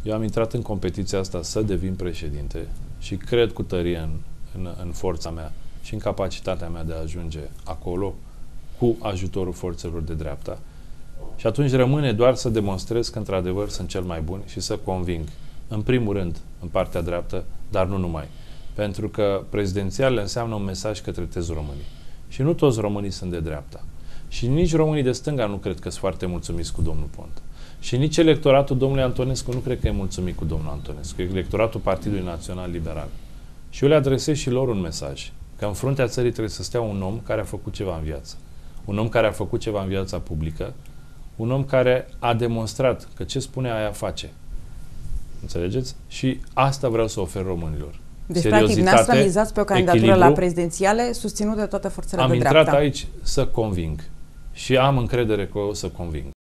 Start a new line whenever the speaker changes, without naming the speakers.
Eu am intrat în competiția asta să devin președinte și cred cu tărie în forța mea și în capacitatea mea de a ajunge acolo cu ajutorul forțelor de dreapta. Și atunci rămâne doar să demonstrez că într-adevăr sunt cel mai bun și să conving, în primul rând, în partea dreaptă, dar nu numai. Pentru că prezidențialele înseamnă un mesaj către toți românii. Și nu toți românii sunt de dreapta. Și nici românii de stânga nu cred că sunt foarte mulțumiți cu domnul Ponta. Și nici electoratul domnului Antonescu nu cred că e mulțumit cu domnul Antonescu. Electoratul Partidului Național Liberal. Și eu le adresez și lor un mesaj. Că în fruntea țării trebuie să stea un om care a făcut ceva în viață. Un om care a făcut ceva în viața publică. Un om care a demonstrat că ce spune aia face. Înțelegeți? Și asta vreau să ofer românilor.
Deci, practic, ne-ați mizați pe o candidatură la prezidențiale susținută de toate forțele de dreapta.
Am intrat aici să conving. Și am încredere că o să conving.